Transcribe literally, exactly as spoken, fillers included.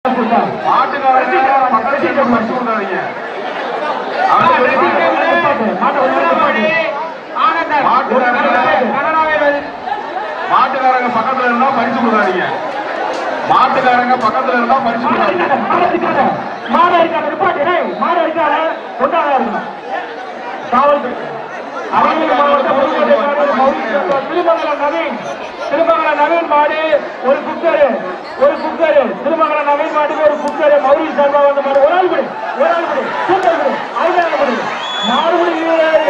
மாட்டுக்காரங்க பக்கத்துல இருந்தா பரிசு கொடுக்காதீங்க. மாட்டுக்காரங்க பக்கத்துல இருந்தா பரிசு கொடுக்காதீங்க. மாடு இருக்காது மாடு இருக்காது காவல்துறை திருமங்கல நவீன் திருமங்கல நவீன் மாடு ஒரு குக்கரு ஒரு குக்கரு திருமங்கல நவீன் மாட்டுக்கு ஒரு குக்கரு மௌரி சார்பா வந்த மாடு ஒரு ஆள் படி ஒரு ஆள் படி சூப்பர் படி ஐந்தாயிரம் படி நாலு மணி